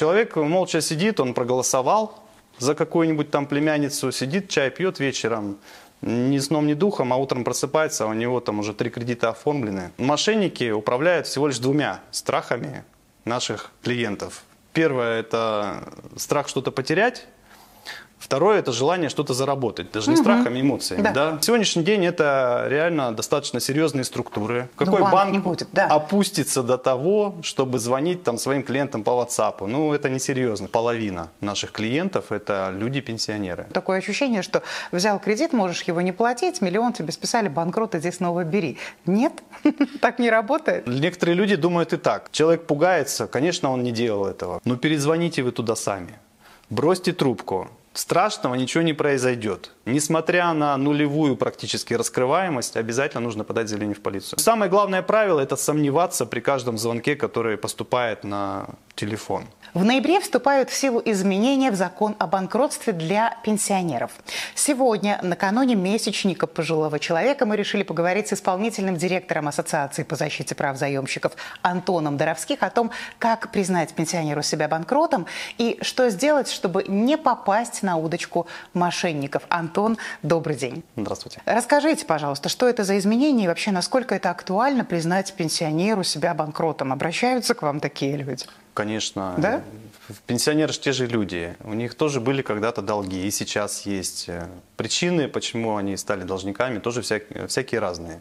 человек молча сидит, он проголосовал за какую-нибудь там племянницу, сидит, чай пьет вечером, ни сном, ни духом, а утром просыпается, а у него там уже 3 кредита оформлены. Мошенники управляют всего лишь 2 страхами наших клиентов. Первое – это страх что-то потерять. Второе – это желание что-то заработать, даже не страхами, а эмоциями. Да. Да? В сегодняшний день это реально достаточно серьезные структуры. Какой банк не будет, да, опустится до того, чтобы звонить там своим клиентам по WhatsApp? Ну, это несерьезно. Половина наших клиентов – это люди-пенсионеры. Такое ощущение, что взял кредит, можешь его не платить, миллион тебе списали, банкрот, иди снова бери. Нет, так не работает. Некоторые люди думают и так. Человек пугается, конечно, он не делал этого. Но перезвоните вы туда сами. Бросьте трубку. Страшного ничего не произойдет. Несмотря на нулевую практически раскрываемость, обязательно нужно подать заявление в полицию. Самое главное правило – это сомневаться при каждом звонке, который поступает на телефон. В ноябре вступают в силу изменения в закон о банкротстве для пенсионеров. Сегодня, накануне месячника пожилого человека, мы решили поговорить с исполнительным директором Ассоциации по защите прав заемщиков Антоном Доровских о том, как признать пенсионеру себя банкротом и что сделать, чтобы не попасть на удочку мошенников. Антон, добрый день. Здравствуйте. Расскажите, пожалуйста, что это за изменения и вообще насколько это актуально признать пенсионеру себя банкротом? Обращаются к вам такие люди? Конечно. Да? Пенсионеры же те же люди. У них тоже были когда-то долги, и сейчас есть. Причины, почему они стали должниками, тоже всякие разные.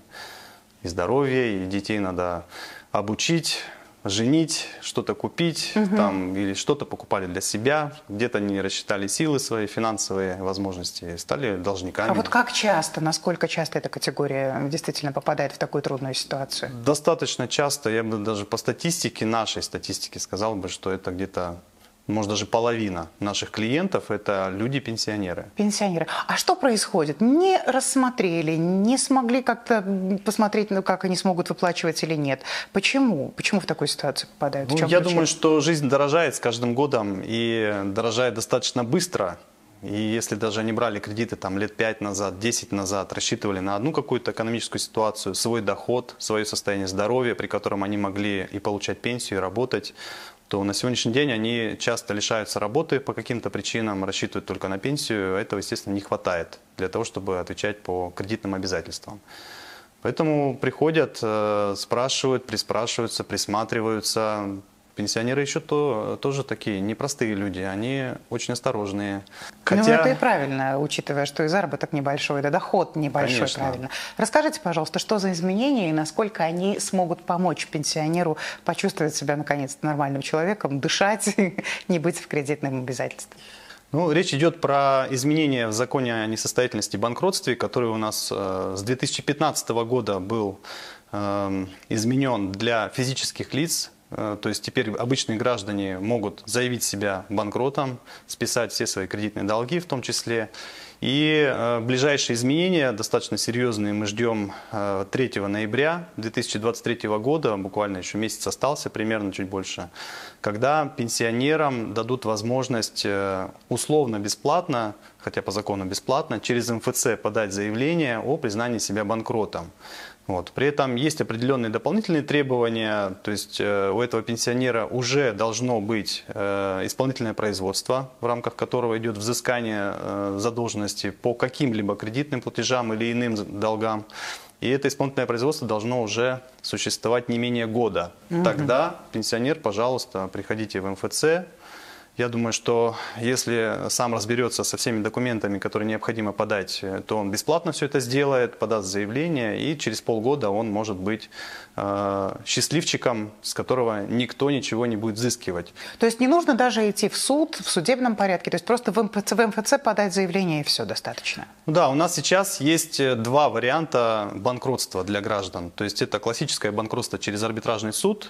И здоровье, и детей надо обучить, женить, что-то купить, там, или что-то покупали для себя, где-то не рассчитали силы свои, финансовые возможности, стали должниками. А вот как часто, насколько часто эта категория действительно попадает в такую трудную ситуацию? Достаточно часто, я бы даже по статистике, нашей статистике сказал бы, что это где-то, может, даже половина наших клиентов – это люди-пенсионеры. Пенсионеры. А что происходит? Не рассмотрели, не смогли как-то посмотреть, ну, как они смогут выплачивать или нет. Почему? Почему в такую ситуацию попадают? Ну, я думаю, что жизнь дорожает с каждым годом и дорожает достаточно быстро. И если даже они брали кредиты там, лет 5 назад, 10 назад, рассчитывали на одну какую-то экономическую ситуацию, свой доход, свое состояние здоровья, при котором они могли и получать пенсию, и работать, то на сегодняшний день они часто лишаются работы по каким-то причинам, рассчитывают только на пенсию. Этого, естественно, не хватает для того, чтобы отвечать по кредитным обязательствам. Поэтому приходят, спрашивают, приспрашиваются, присматриваются. Пенсионеры еще тоже такие непростые люди, они очень осторожные. Ну, это и правильно, учитывая, что и заработок небольшой, да, доход небольшой, конечно. Правильно. Расскажите, пожалуйста, что за изменения и насколько они смогут помочь пенсионеру почувствовать себя, наконец-то, нормальным человеком, дышать, не быть в кредитном обязательстве? Ну, речь идет про изменения в законе о несостоятельности и банкротстве, который у нас с 2015 года был изменен для физических лиц. То есть теперь обычные граждане могут заявить себя банкротом, списать все свои кредитные долги в том числе. И ближайшие изменения, достаточно серьезные, мы ждем 3 ноября 2023 года, буквально еще месяц остался, примерно чуть больше, когда пенсионерам дадут возможность условно бесплатно, хотя по закону бесплатно, через МФЦ подать заявление о признании себя банкротом. Вот. При этом есть определенные дополнительные требования, то есть у этого пенсионера уже должно быть исполнительное производство, в рамках которого идет взыскание задолженности по каким-либо кредитным платежам или иным долгам. И это исполнительное производство должно уже существовать не менее года. Тогда пенсионер, пожалуйста, приходите в МФЦ. Я думаю, что если сам разберется со всеми документами, которые необходимо подать, то он бесплатно все это сделает, подаст заявление, и через полгода он может быть счастливчиком, с которого никто ничего не будет взыскивать. То есть не нужно даже идти в суд, в судебном порядке, то есть просто в МФЦ подать заявление, и все, достаточно? Да, у нас сейчас есть 2 варианта банкротства для граждан. То есть это классическое банкротство через арбитражный суд.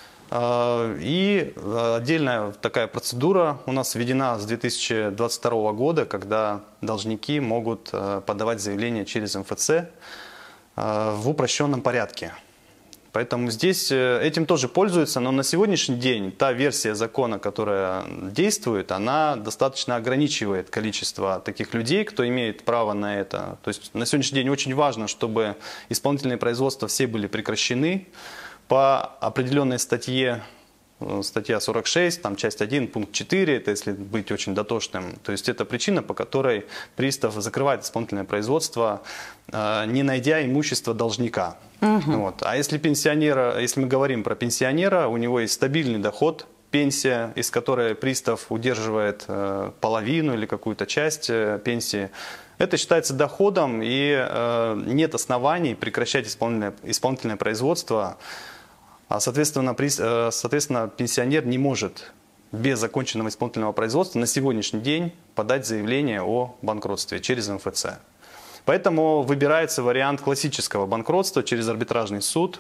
И отдельная такая процедура у нас введена с 2022 года, когда должники могут подавать заявление через МФЦ в упрощенном порядке. Поэтому здесь этим тоже пользуются, но на сегодняшний день та версия закона, которая действует, она достаточно ограничивает количество таких людей, кто имеет право на это. То есть на сегодняшний день очень важно, чтобы исполнительные производства все были прекращены. По определенной статье статья 46, там часть 1, пункт 4, это если быть очень дотошным. То есть это причина, по которой пристав закрывает исполнительное производство, не найдя имущество должника. Вот. А если пенсионера, если мы говорим про пенсионера, у него есть стабильный доход, пенсия, из которой пристав удерживает половину или какую-то часть пенсии, это считается доходом, и нет оснований прекращать исполнительное производство. А соответственно, пенсионер не может без законченного исполнительного производства на сегодняшний день подать заявление о банкротстве через МФЦ. Поэтому выбирается вариант классического банкротства через арбитражный суд.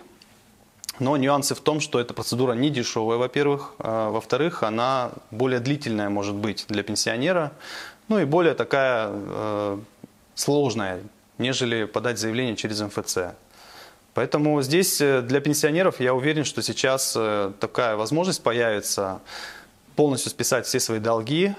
Но нюансы в том, что эта процедура не дешевая, во-первых. Во-вторых, она более длительная может быть для пенсионера. Ну и более такая сложная, нежели подать заявление через МФЦ. Поэтому здесь для пенсионеров я уверен, что сейчас такая возможность появится полностью списать все свои долги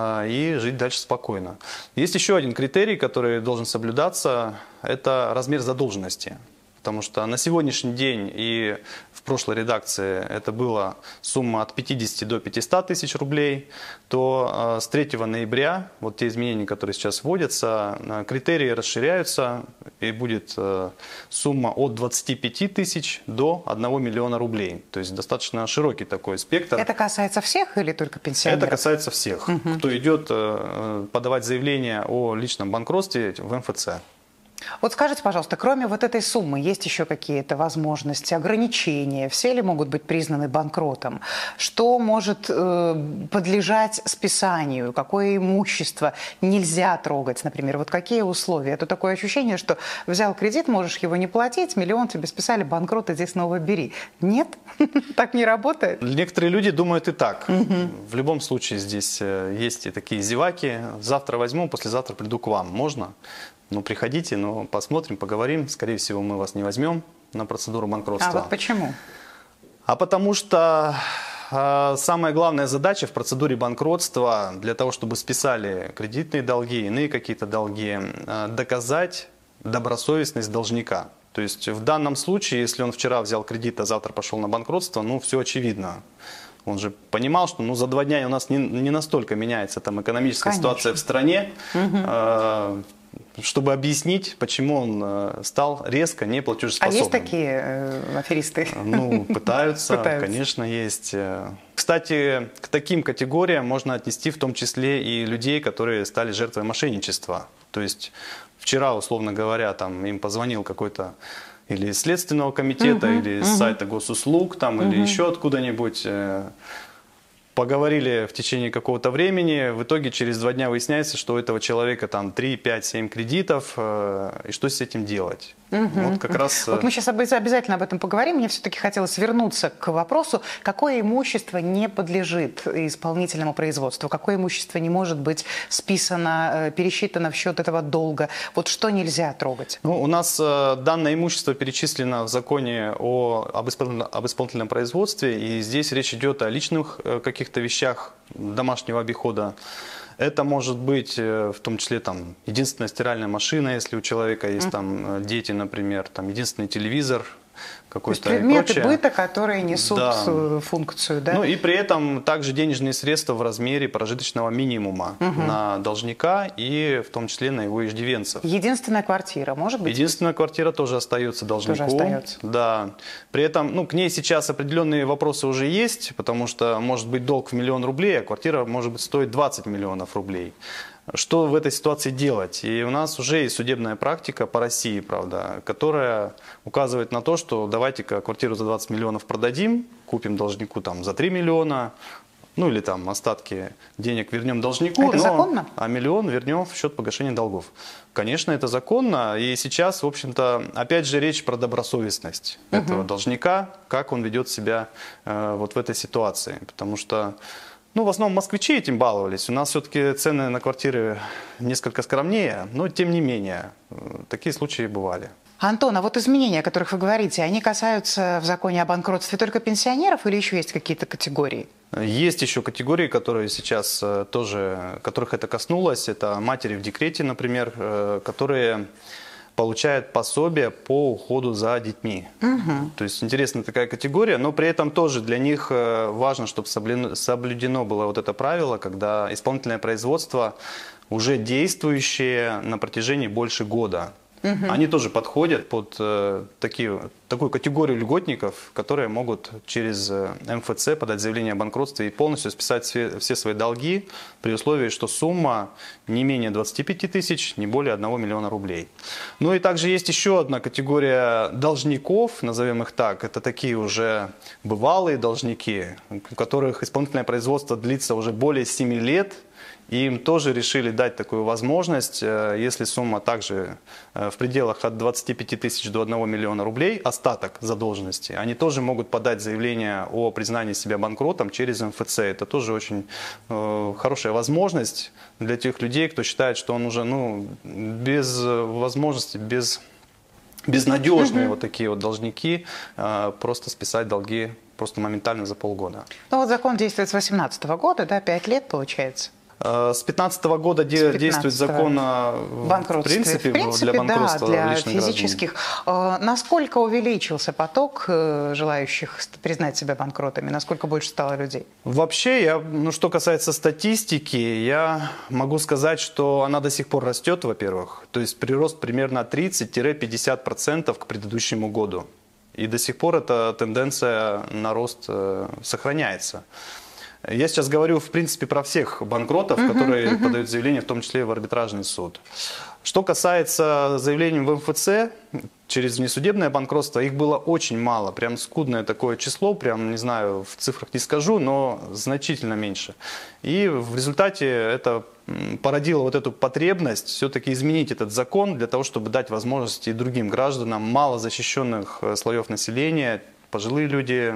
и жить дальше спокойно. Есть еще один критерий, который должен соблюдаться, это размер задолженности. Потому что на сегодняшний день и в прошлой редакции это была сумма от 50 до 500 тысяч рублей, то с 3 ноября, вот те изменения, которые сейчас вводятся, критерии расширяются и будет сумма от 25 тысяч до 1 миллиона рублей. То есть достаточно широкий такой спектр. Это касается всех или только пенсионеров? Это касается всех, кто идет подавать заявление о личном банкротстве в МФЦ. Вот скажите, пожалуйста, кроме вот этой суммы, есть еще какие-то возможности, ограничения? Все ли могут быть признаны банкротом? Что может подлежать списанию? Какое имущество нельзя трогать, например? Вот какие условия? Это такое ощущение, что взял кредит, можешь его не платить, миллион тебе списали, банкрот, иди снова бери. Нет? Так не работает? Некоторые люди думают и так. В любом случае здесь есть и такие зеваки. Завтра возьму, послезавтра приду к вам. Можно? Ну, приходите, но посмотрим, поговорим. Скорее всего, мы вас не возьмем на процедуру банкротства. А вот почему? А потому что самая главная задача в процедуре банкротства, для того, чтобы списали кредитные долги, иные какие-то долги, доказать добросовестность должника. То есть в данном случае, если он вчера взял кредит, а завтра пошел на банкротство, ну, все очевидно. Он же понимал, что за 2 дня у нас не настолько меняется там экономическая ситуация в стране, чтобы объяснить, почему он стал резко неплатежеспособным. А есть такие аферисты? Ну, пытаются, конечно, есть. Кстати, к таким категориям можно отнести в том числе и людей, которые стали жертвой мошенничества. То есть вчера, условно говоря, там им позвонил какой-то или из Следственного комитета, или с сайта госуслуг, там, или еще откуда-нибудь. Поговорили в течение какого-то времени, в итоге через 2 дня выясняется, что у этого человека там 3, 5, 7 кредитов, и что с этим делать? Вот как раз... Вот мы сейчас обязательно об этом поговорим. Мне все-таки хотелось вернуться к вопросу, какое имущество не подлежит исполнительному производству, какое имущество не может быть списано, пересчитано в счет этого долга. Вот что нельзя трогать? Ну, у нас данное имущество перечислено в законе об исполнительном производстве, и здесь речь идет о личных каких-то вещах домашнего обихода. Это может быть в том числе там единственная стиральная машина, если у человека есть там дети, например, там единственный телевизор, какой-то предметы быта, которые несут функцию, да? Ну и при этом также денежные средства в размере прожиточного минимума на должника и в том числе на его иждивенцев. Единственная квартира, может быть? Единственная квартира тоже остается должнику. Тоже остается. Да. При этом, ну, к ней сейчас определенные вопросы уже есть, потому что может быть долг в 1 миллион рублей, а квартира может быть стоит 20 миллионов рублей. Что в этой ситуации делать? И у нас уже есть судебная практика по России, правда, которая указывает на то, что давайте-ка квартиру за 20 миллионов продадим, купим должнику там за 3 миллиона, ну или там остатки денег вернем должнику, это законно? А миллион вернем в счет погашения долгов. Конечно, это законно, и сейчас, в общем-то, опять же речь про добросовестность этого должника, как он ведет себя вот в этой ситуации, потому что ну, в основном москвичи этим баловались. У нас все-таки цены на квартиры несколько скромнее, но тем не менее, такие случаи бывали. Антон, а вот изменения, о которых вы говорите, они касаются в законе о банкротстве только пенсионеров или еще есть какие-то категории? Есть еще категории, которые сейчас тоже, которых это коснулось. Это матери в декрете, например, которые получает пособие по уходу за детьми. То есть интересная такая категория, но при этом тоже для них важно, чтобы соблюдено было вот это правило, когда исполнительное производство уже действующее на протяжении больше года. Они тоже подходят под такую категорию льготников, которые могут через МФЦ подать заявление о банкротстве и полностью списать все свои долги при условии, что сумма не менее 25 тысяч, не более 1 миллиона рублей. Ну и также есть еще одна категория должников, назовем их так. Это такие уже бывалые должники, у которых исполнительное производство длится уже более 7 лет. И им тоже решили дать такую возможность, если сумма также в пределах от 25 тысяч до 1 миллиона рублей, остаток задолженности, они тоже могут подать заявление о признании себя банкротом через МФЦ. Это тоже очень хорошая возможность для тех людей, кто считает, что он уже без возможности, безнадежные вот такие вот должники, просто списать долги просто моментально за полгода. Ну вот закон действует с 2018 года, да, 5 лет получается. С 2015 года действует закон в принципе для банкротства, да, для личных физических. Насколько увеличился поток желающих признать себя банкротами? Насколько больше стало людей? Вообще, что касается статистики, я могу сказать, что она до сих пор растет, во-первых. То есть прирост примерно 30-50% к предыдущему году. И до сих пор эта тенденция на рост сохраняется. Я сейчас говорю, в принципе, про всех банкротов, которые подают заявление, в том числе в арбитражный суд. Что касается заявлений в МФЦ, через внесудебное банкротство, их было очень мало. Прям скудное такое число, прям, не знаю, в цифрах не скажу, но значительно меньше. И в результате это породило вот эту потребность все-таки изменить этот закон для того, чтобы дать возможность и другим гражданам малозащищенных слоев населения, пожилые люди,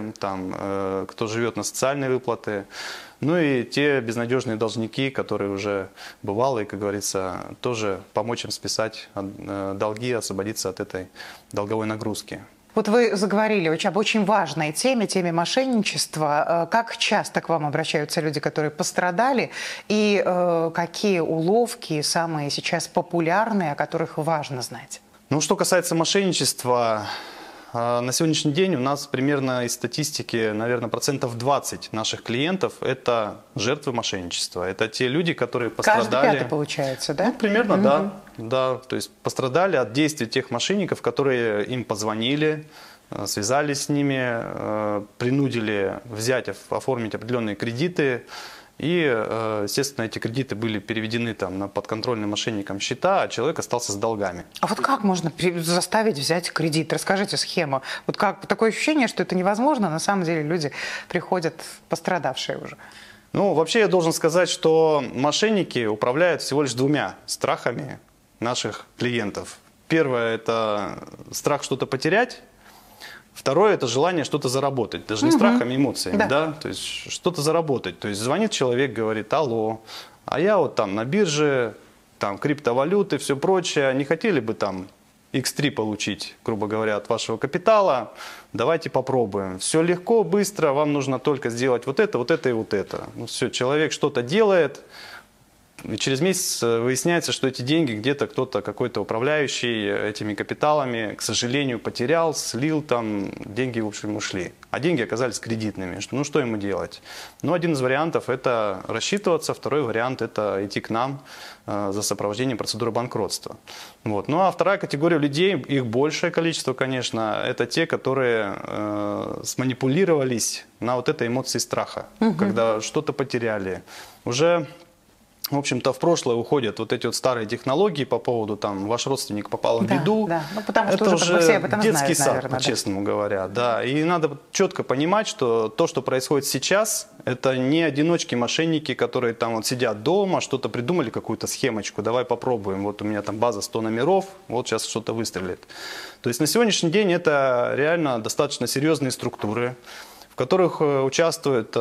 кто живет на социальные выплаты, ну и те безнадежные должники, которые уже бывалые, как говорится, тоже помочь им списать долги, освободиться от этой долговой нагрузки. Вот вы заговорили об очень важной теме мошенничества. Как часто к вам обращаются люди, которые пострадали, и какие уловки самые сейчас популярные, о которых важно знать? Ну, что касается мошенничества, на сегодняшний день у нас примерно из статистики, наверное, 20% наших клиентов – это жертвы мошенничества. Это те люди, которые пострадали. Каждый пятый, получается, да? Ну, примерно, да. То есть пострадали от действий тех мошенников, которые им позвонили, связались с ними, принудили взять, оформить определенные кредиты. И, естественно, эти кредиты были переведены на подконтрольные мошенникам счета, а человек остался с долгами. А вот как можно заставить взять кредит? Расскажите схему. Вот как такое ощущение, что это невозможно, на самом деле люди приходят пострадавшие уже. Ну, вообще я должен сказать, что мошенники управляют всего лишь двумя страхами наших клиентов. Первое – это страх что-то потерять. Второе – это желание что-то заработать, даже не страхом, а эмоциями, да. То есть что-то заработать. То есть звонит человек, говорит: алло, а я вот на бирже, криптовалюты, все прочее, не хотели бы X3 получить, грубо говоря, от вашего капитала, давайте попробуем. Все легко, быстро, вам нужно только сделать вот это и вот это. Ну все, человек что-то делает. И через месяц выясняется, что эти деньги где-то кто-то, какой-то управляющий этими капиталами, к сожалению, потерял, слил, деньги, в общем, ушли. А деньги оказались кредитными. Ну, что ему делать? Ну, один из вариантов – это рассчитываться, второй вариант – это идти к нам за сопровождением процедуры банкротства. Вот. Ну, а вторая категория людей, их большее количество, конечно, это те, которые сманипулировались на вот этой эмоции страха, когда что-то потеряли. Уже... В общем-то, в прошлое уходят вот эти старые технологии по поводу, ваш родственник попал в беду. Да. Ну, потому что это уже все об этом детский знают, сад, наверное, по-честному говоря. Да. И надо четко понимать, что то, что происходит сейчас, это не одиночки-мошенники, которые сидят дома, что-то придумали, какую-то схемочку, давай попробуем. Вот у меня база 100 номеров, вот сейчас что-то выстрелит. То есть на сегодняшний день это реально достаточно серьезные структуры, в которых участвуют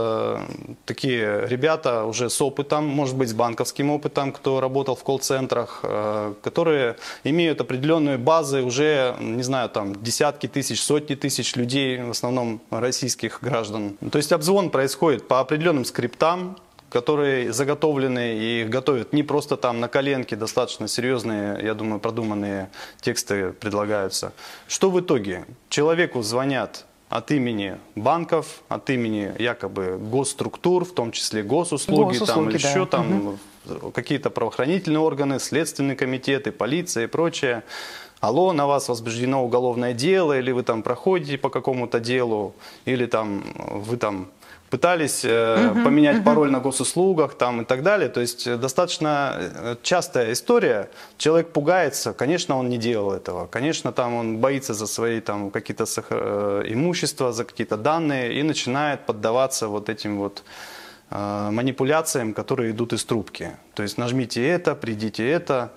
такие ребята уже с опытом, может быть, с банковским опытом, кто работал в колл-центрах, которые имеют определенные базы уже, не знаю, десятки тысяч, сотни тысяч людей, в основном российских граждан. То есть обзвон происходит по определенным скриптам, которые заготовлены и их готовят не просто там на коленке, достаточно серьезные, я думаю, продуманные тексты предлагаются. Что в итоге? Человеку звонят от имени банков, от имени якобы госструктур, в том числе госуслуги, там, или еще там какие-то правоохранительные органы, следственные комитеты, полиция и прочее. Алло, на вас возбуждено уголовное дело, или вы там проходите по какому-то делу, или там вы там пытались поменять пароль на госуслугах там, и так далее. То есть достаточно частая история. Человек пугается, конечно, он не делал этого. Конечно, там он боится за свои там какие-то имущества, за какие-то данные и начинает поддаваться вот этим вот манипуляциям, которые идут из трубки. То есть нажмите это, придите это.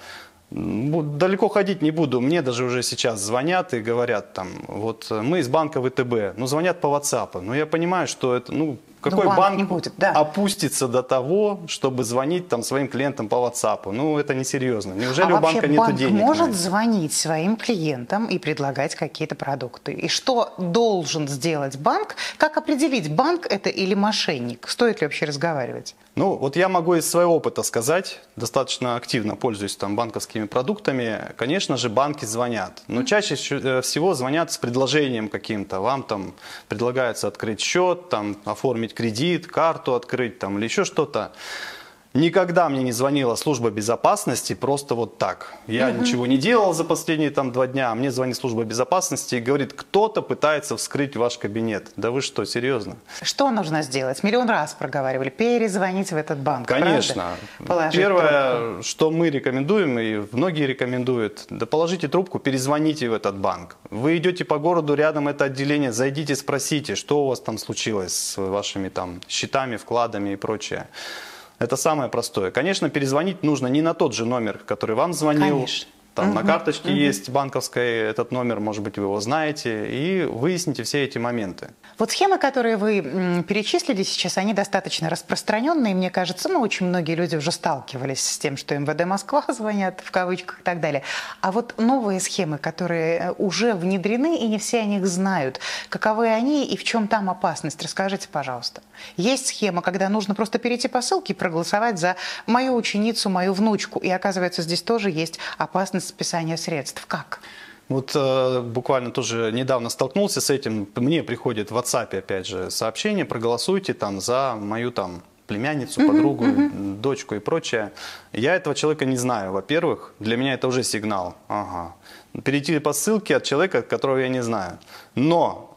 Далеко ходить не буду. Мне даже уже сейчас звонят и говорят, там, вот мы из банка ВТБ, ну звонят по WhatsApp. Но я понимаю, что это, ну, какой банк не будет, да, опустится до того, чтобы звонить там своим клиентам по WhatsApp? Ну, это несерьезно. Неужели у банка нету денег? Банк может звонить своим клиентам и предлагать какие-то продукты. И что должен сделать банк? Как определить, банк это или мошенник? Стоит ли вообще разговаривать? Ну, вот я могу из своего опыта сказать, достаточно активно пользуюсь там банковскими продуктами. Конечно же, банки звонят, но чаще всего звонят с предложением каким-то. Вам там предлагается открыть счет, там оформить кредит, карту открыть там или еще что-то. Никогда мне не звонила служба безопасности просто вот так. Я ничего не делал за последние там 2 дня, а мне звонит служба безопасности и говорит, кто-то пытается вскрыть ваш кабинет. Да вы что, серьезно? Что нужно сделать? Миллион раз проговаривали, перезвонить в этот банк. Конечно. Первое, трубку. Что мы рекомендуем, и многие рекомендуют, да положите трубку, перезвоните в этот банк. Вы идете по городу, рядом это отделение, зайдите, спросите, что у вас там случилось с вашими там счетами, вкладами и прочее. Это самое простое. Конечно, перезвонить нужно не на тот же номер, который вам звонил. Конечно. Там на карточке есть банковской этот номер, может быть, вы его знаете, и выясните все эти моменты. Вот схемы, которые вы перечислили сейчас, они достаточно распространенные, мне кажется, ну, очень многие люди уже сталкивались с тем, что МВД Москва звонят, в кавычках и так далее. А вот новые схемы, которые уже внедрены, и не все о них знают, каковы они и в чем там опасность, расскажите, пожалуйста. Есть схема, когда нужно просто перейти по ссылке и проголосовать за мою ученицу, мою внучку, и оказывается, здесь тоже есть опасность списания средств. Как? Вот буквально тоже недавно столкнулся с этим. Мне приходит в WhatsApp, опять же, сообщение, проголосуйте там за мою там племянницу, подругу, дочку и прочее. Я этого человека не знаю, во-первых. Для меня это уже сигнал. Ага. Перейти по ссылке от человека, которого я не знаю. Но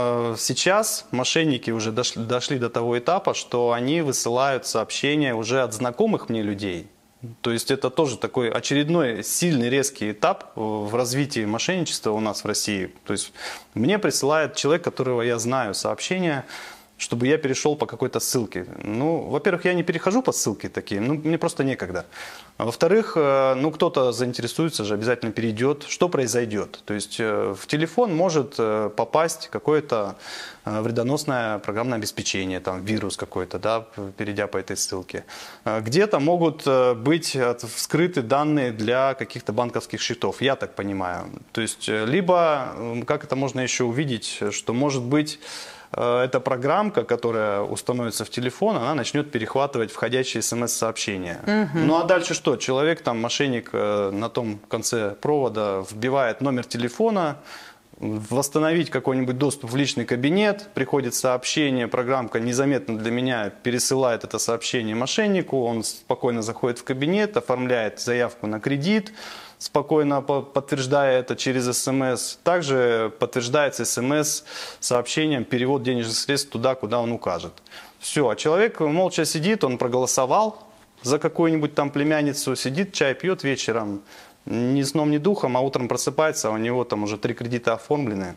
сейчас мошенники уже дошли до того этапа, что они высылают сообщения уже от знакомых мне людей. То есть это тоже такой очередной сильный резкий этап в развитии мошенничества у нас в России. То есть мне присылает человек, которого я знаю, сообщение, чтобы я перешел по какой-то ссылке. Ну, во-первых, я не перехожу по ссылке такие, ну, мне просто некогда. А во-вторых, ну, кто-то заинтересуется же, обязательно перейдет. Что произойдет? То есть в телефон может попасть какое-то вредоносное программное обеспечение, там, вирус какой-то, да, перейдя по этой ссылке. Где-то могут быть вскрыты данные для каких-то банковских счетов, я так понимаю. То есть, либо, как это можно еще увидеть, что может быть эта программка, которая установится в телефон, она начнет перехватывать входящие смс-сообщения. Ну а дальше что? Человек, там, мошенник на том конце провода вбивает номер телефона, восстановить какой-нибудь доступ в личный кабинет, приходит сообщение, программка незаметно для меня пересылает это сообщение мошеннику, он спокойно заходит в кабинет, оформляет заявку на кредит, спокойно подтверждая это через СМС. Также подтверждается СМС сообщением перевод денежных средств туда, куда он укажет. Все, а человек молча сидит, он проголосовал за какую-нибудь там племянницу, сидит, чай пьет вечером, ни сном, ни духом, а утром просыпается, а у него там уже 3 кредита оформлены.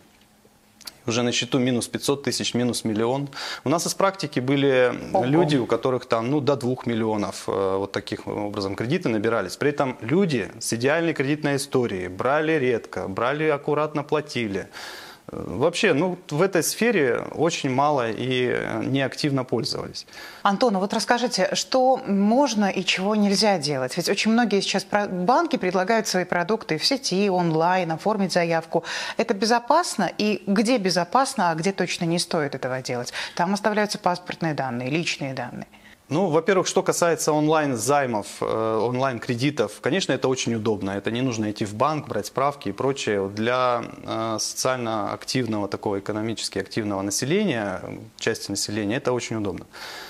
Уже на счету минус 500 тысяч, минус миллион. У нас из практики были люди, у которых там, ну, до 2 миллионов вот таких образом кредиты набирались. При этом люди с идеальной кредитной историей брали редко, брали аккуратно, платили. Вообще, ну, в этой сфере очень мало и неактивно пользовались. Антон, вот расскажите, что можно и чего нельзя делать? Ведь очень многие сейчас банки предлагают свои продукты в сети, онлайн, оформить заявку. Это безопасно? И где безопасно, а где точно не стоит этого делать? Там оставляются паспортные данные, личные данные. Ну, во-первых, что касается онлайн-займов, онлайн-кредитов, конечно, это очень удобно. Это не нужно идти в банк, брать справки и прочее. Для социально активного, такого экономически активного населения, части населения, это очень удобно.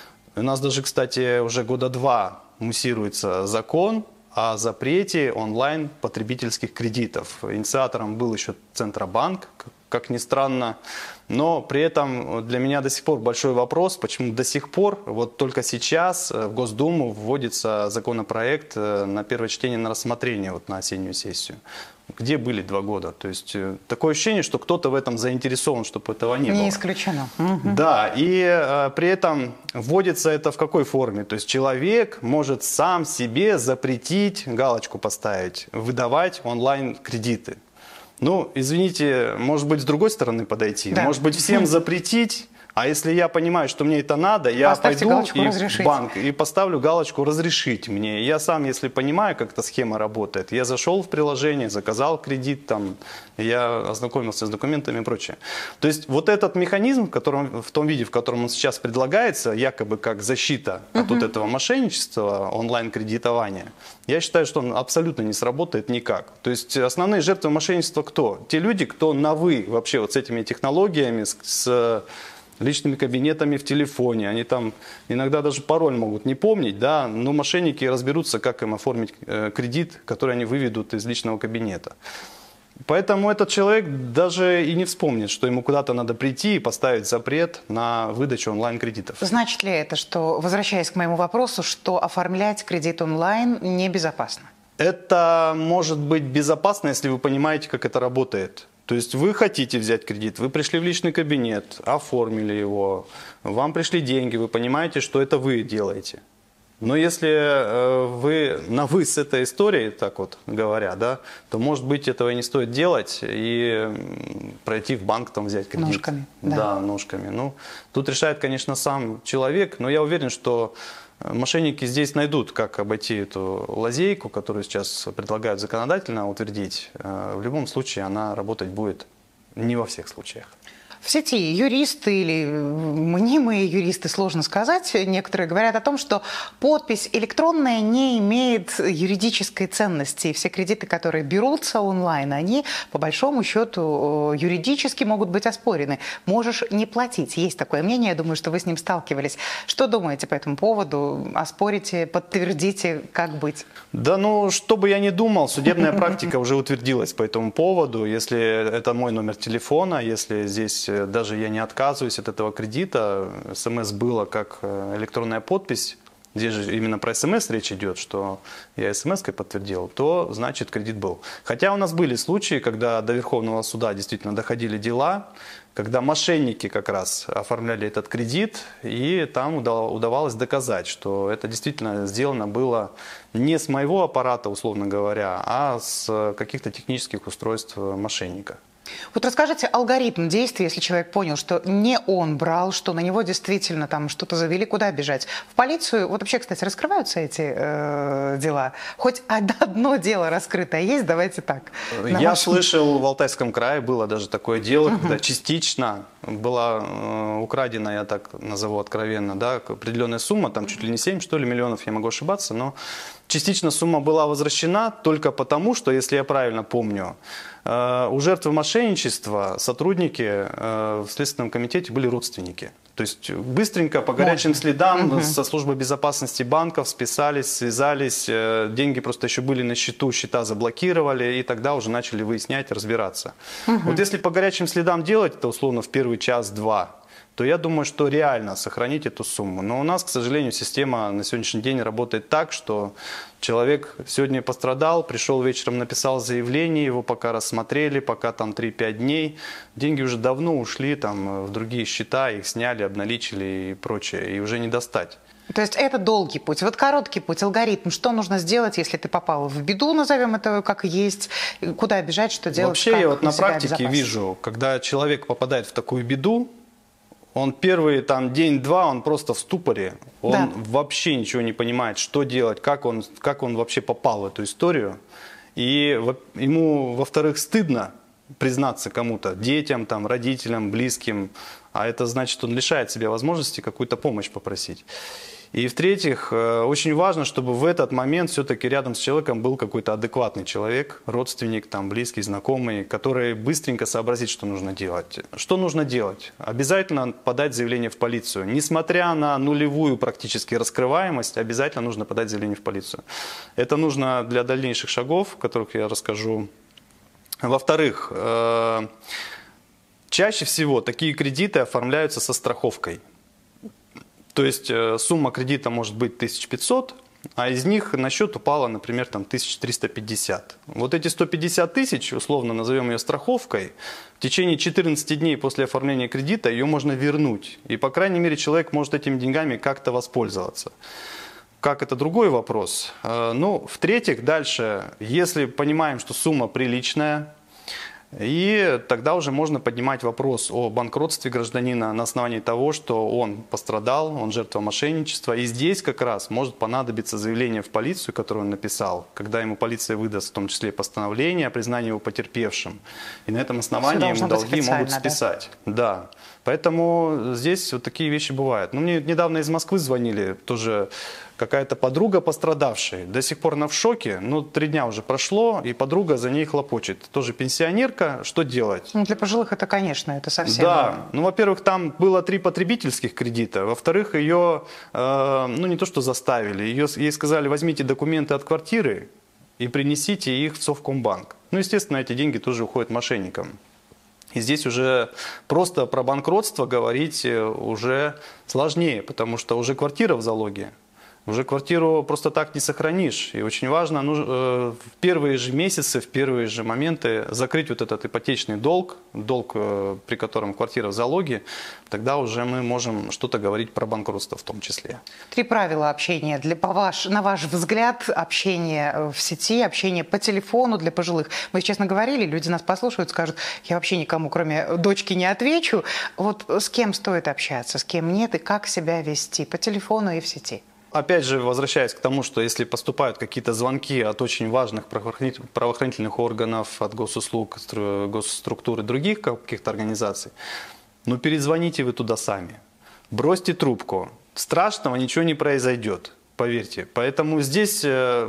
У нас даже, кстати, уже года 2 муссируется закон о запрете онлайн-потребительских кредитов. Инициатором был еще Центробанк, как ни странно. Но при этом для меня до сих пор большой вопрос, почему до сих пор, вот только сейчас в Госдуму вводится законопроект на первое чтение на рассмотрение, вот на осеннюю сессию. Где были 2 года? То есть такое ощущение, что кто-то в этом заинтересован, чтобы этого не было. Не исключено. Да, и при этом вводится это в какой форме? То есть человек может сам себе запретить, галочку поставить, выдавать онлайн-кредиты. Ну, извините, может быть, с другой стороны подойти. Да. Может быть, всем запретить, а если я понимаю, что мне это надо, я пойду в банк и поставлю галочку «разрешить мне». Я сам, если понимаю, как эта схема работает, я зашел в приложение, заказал кредит, там, я ознакомился с документами и прочее. То есть вот этот механизм, в том виде, в котором он сейчас предлагается, якобы как защита от вот этого мошенничества, онлайн-кредитования, я считаю, что он абсолютно не сработает никак. То есть основные жертвы мошенничества кто? Те люди, кто на «вы» вообще вот с этими технологиями, с личными кабинетами в телефоне, они там иногда даже пароль могут не помнить, да, но мошенники разберутся, как им оформить кредит, который они выведут из личного кабинета. Поэтому этот человек даже и не вспомнит, что ему куда-то надо прийти и поставить запрет на выдачу онлайн-кредитов. Значит ли это, что, возвращаясь к моему вопросу, что оформлять кредит онлайн небезопасно? Это может быть безопасно, если вы понимаете, как это работает. То есть вы хотите взять кредит, вы пришли в личный кабинет, оформили его, вам пришли деньги, вы понимаете, что это вы делаете. Но если вы на «вы» с этой историей, так вот говоря, да, то, может быть, этого и не стоит делать и пройти в банк, там, взять кредит. Ножками. Да, ножками. Ну, тут решает, конечно, сам человек, но я уверен, что мошенники здесь найдут, как обойти эту лазейку, которую сейчас предлагают законодательно утвердить. В любом случае она работать будет не во всех случаях. В сети юристы или мнимые юристы, сложно сказать, некоторые говорят о том, что подпись электронная не имеет юридической ценности. И все кредиты, которые берутся онлайн, они по большому счету юридически могут быть оспорены. Можешь не платить. Есть такое мнение, я думаю, что вы с ним сталкивались. Что думаете по этому поводу? Оспорите, подтвердите, как быть? Да, ну, что бы я ни думал, судебная практика уже утвердилась по этому поводу. Если это мой номер телефона, если здесь даже я не отказываюсь от этого кредита, СМС было как электронная подпись, здесь же именно про СМС речь идет, что я СМС-кой подтвердил, то значит кредит был. Хотя у нас были случаи, когда до Верховного суда действительно доходили дела, когда мошенники как раз оформляли этот кредит, и там удавалось доказать, что это действительно сделано было не с моего аппарата, условно говоря, а с каких-то технических устройств мошенника. Вот расскажите алгоритм действий, если человек понял, что не он брал, что на него действительно там что-то завели, куда бежать? В полицию, вот вообще, кстати, раскрываются эти дела? Хоть одно дело раскрытое есть, давайте так. Я слышал, в Алтайском крае было даже такое дело, когда частично была украдена, я так назову откровенно, да, определенная сумма, там чуть ли не 7, что ли, миллионов, я могу ошибаться, но частично сумма была возвращена только потому, что, если я правильно помню, у жертвы мошенничества сотрудники в Следственном комитете были родственники. То есть быстренько по горячим следам со службой безопасности банков списались, связались, деньги просто еще были на счету, счета заблокировали, и тогда уже начали выяснять, разбираться. Вот если по горячим следам делать это условно в первый час-два, то я думаю, что реально сохранить эту сумму. Но у нас, к сожалению, система на сегодняшний день работает так, что человек сегодня пострадал, пришел вечером, написал заявление, его пока рассмотрели, пока там 3-5 дней, деньги уже давно ушли там в другие счета, их сняли, обналичили и прочее, и уже не достать. То есть это долгий путь. Вот короткий путь, алгоритм. Что нужно сделать, если ты попал в беду, назовем это как есть, куда бежать, что делать? Вообще я вот на практике вижу, когда человек попадает в такую беду, он первый там день-два, он просто в ступоре, он вообще ничего не понимает, что делать, как он вообще попал в эту историю. И ему, во-вторых, стыдно признаться кому-то, детям, там, родителям, близким, а это значит, он лишает себя возможности какую-то помощь попросить. И в-третьих, очень важно, чтобы в этот момент все-таки рядом с человеком был какой-то адекватный человек, родственник, там, близкий, знакомый, который быстренько сообразит, что нужно делать. Что нужно делать? Обязательно подать заявление в полицию. Несмотря на нулевую практически раскрываемость, обязательно нужно подать заявление в полицию. Это нужно для дальнейших шагов, о которых я расскажу. Во-вторых, чаще всего такие кредиты оформляются со страховкой. То есть сумма кредита может быть 1500, а из них на счет упало, например, там 1350. Вот эти 150 тысяч, условно назовем ее страховкой, в течение 14 дней после оформления кредита ее можно вернуть. И, по крайней мере, человек может этими деньгами как-то воспользоваться. Как это другой вопрос. Ну, в-третьих, дальше, если понимаем, что сумма приличная, и тогда уже можно поднимать вопрос о банкротстве гражданина на основании того, что он пострадал, он жертва мошенничества. И здесь как раз может понадобиться заявление в полицию, которое он написал, когда ему полиция выдаст в том числе постановление о признании его потерпевшим. И на этом основании ему долги могут списать. Да. Поэтому здесь вот такие вещи бывают. Ну, мне недавно из Москвы звонили, тоже какая-то подруга пострадавшей. До сих пор она в шоке, но 3 дня уже прошло, и подруга за ней хлопочет. Тоже пенсионерка, что делать? Ну, для пожилых это, конечно, это совсем... Да, ну, во-первых, там было 3 потребительских кредита, во-вторых, ее, ну, не то что заставили, ей сказали, возьмите документы от квартиры и принесите их в Совкомбанк. Ну, естественно, эти деньги тоже уходят мошенникам. И здесь уже просто про банкротство говорить уже сложнее, потому что уже квартира в залоге. Уже квартиру просто так не сохранишь. И очень важно в первые же месяцы, в первые же моменты закрыть вот этот ипотечный долг, при котором квартира в залоге, тогда уже мы можем что-то говорить про банкротство в том числе. 3 правила общения, на ваш взгляд, общение в сети, общение по телефону для пожилых. Мы, честно говорили, люди нас послушают, скажут, я вообще никому, кроме дочки, не отвечу. Вот с кем стоит общаться, с кем нет, и как себя вести по телефону и в сети? Опять же, возвращаясь к тому, что если поступают какие-то звонки от очень важных правоохранительных органов, от госуслуг, госструктур и других каких-то организаций, ну перезвоните вы туда сами, бросьте трубку, страшного ничего не произойдет, поверьте. Поэтому здесь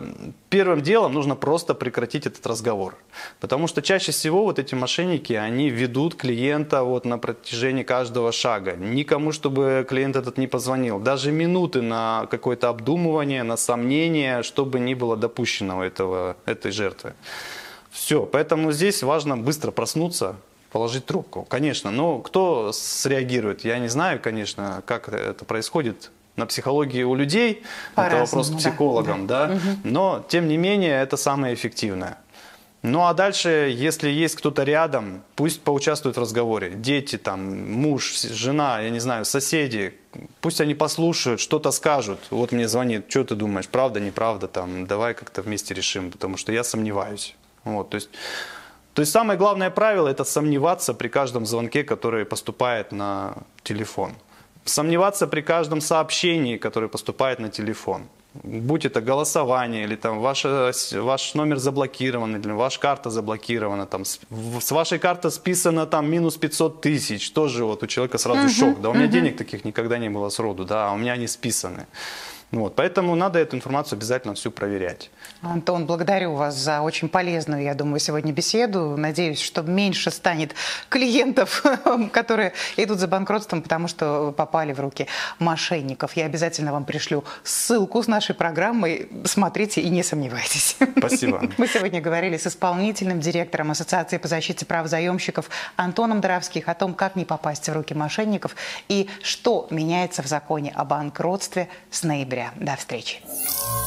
первым делом нужно просто прекратить этот разговор. Потому что чаще всего вот эти мошенники, они ведут клиента вот на протяжении каждого шага. Никому, чтобы клиент этот не позвонил. Даже минуты на какое-то обдумывание, на сомнение, чтобы не было допущено у этой жертвы. Все, поэтому здесь важно быстро проснуться, положить трубку. Конечно, но кто среагирует, я не знаю, конечно, как это происходит. На психологии у людей, это вопрос к психологам, да. Но, тем не менее, это самое эффективное. Ну, а дальше, если есть кто-то рядом, пусть поучаствуют в разговоре. Дети, там, муж, жена, я не знаю, соседи, пусть они послушают, что-то скажут. Вот мне звонит, что ты думаешь, правда, неправда, там, давай как-то вместе решим, потому что я сомневаюсь. Вот, то есть самое главное правило – это сомневаться при каждом звонке, который поступает на телефон. Сомневаться при каждом сообщении, которое поступает на телефон. Будь это голосование, или там ваш номер заблокирован, или ваша карта заблокирована, там, с вашей карты списано там минус 500 тысяч. Тоже вот у человека сразу шок. Да у меня денег таких никогда не было сроду, да, а у меня они списаны. Вот, поэтому надо эту информацию обязательно всю проверять. Антон, благодарю вас за очень полезную, я думаю, сегодня беседу. Надеюсь, что меньше станет клиентов, которые идут за банкротством, потому что попали в руки мошенников. Я обязательно вам пришлю ссылку с нашей программой. Смотрите и не сомневайтесь. Спасибо. Мы сегодня говорили с исполнительным директором Ассоциации по защите прав заемщиков Антоном Доровских о том, как не попасть в руки мошенников и что меняется в законе о банкротстве с ноября. До встречи.